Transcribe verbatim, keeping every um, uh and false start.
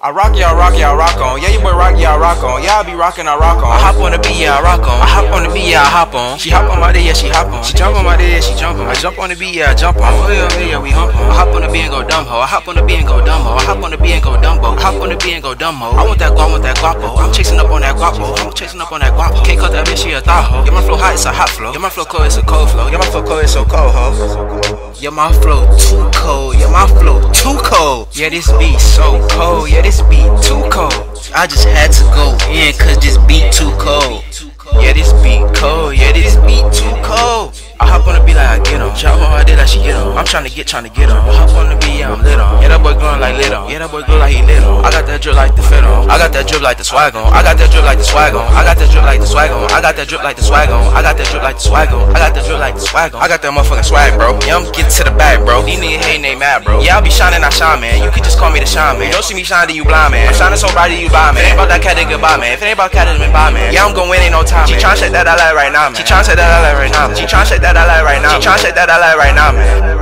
I rock y'all, rock y'all, rock on. Yeah, your boy rock y'all, rock on. Yeah, I be rockin', I rock on. I hop on the beat, yeah, I rock on. I hop on the beat, yeah, I hop on. She hop on my day, yeah, she hop on. She jump on my day, yeah, she jump on. I jump on the beat, yeah, I jump on. Oh yeah, oh yeah, we hump on. I hop on the beat and go dumb ho. I hop on the beat and go dumb ho. I hop on the beat and go dumbo. I hop on the beat and go dumb ho. I want that guap, I want that guapo. I'm chasing up on that guapo. I'm chasing up on that guapo. Can't cut that bitch, she a thought ho. Yeah, my flow hot, it's a hot flow. Yeah, my flow cold, it's a cold flow. Yeah, my flow cold, it's so cold ho. Yeah, my flow too cold. Yeah, my flow too cold. Yeah, this beat so cold. Yeah, this beat too cold. I just had to go in cause this beat too cold. Yeah, this beat cold. Yeah, this beat too cold. I hop on the beat like I get on. Chop on my dick like she get on. I'm tryna get, tryna get on. I hop on the beat, yeah, I'm lit on. Yeah, that boy glowing like lit on. Yeah, that boy glow like he lit on. I got that drip like the fit on. I got that drip like the swag on. I got that drip like the swag on. I got that drip like the swag on. I got that drip like the swag on. I got that drip like the swag on. I got that drip like the swag on. I got that motherfucking swag, bro. Yeah, I'm getting to the bag, bro. These niggas hating, they mad, bro. Yeah, I be shining, I shine, man. You can just call me the shine, man. You don't see me shine, then you blind, man. I'm shining so bright that you buy, man. If it ain't about that cat, then goodbye, man. If it ain't about cat, then bye, man. Yeah, I'm gon' win, ain't no time, man. She tryna shake that I like right now, man. She tryna shake that I like right now. She tryna shake that I like right now. She tryna shake that I like right now, man.